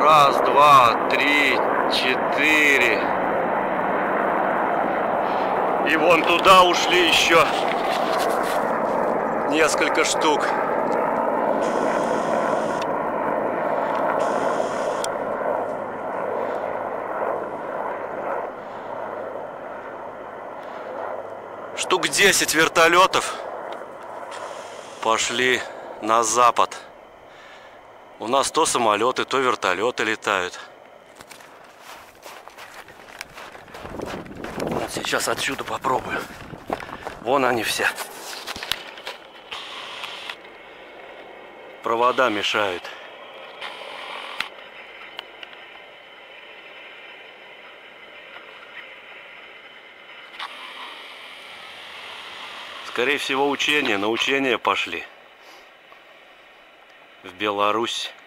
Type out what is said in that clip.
Раз, два, три, четыре. И вон туда ушли еще несколько штук. Штук 10 вертолетов пошли на запад. У нас то самолеты, то вертолеты летают. Вот сейчас отсюда попробую. Вон они все. Провода мешают. Скорее всего, учения, на учения пошли в Беларусь.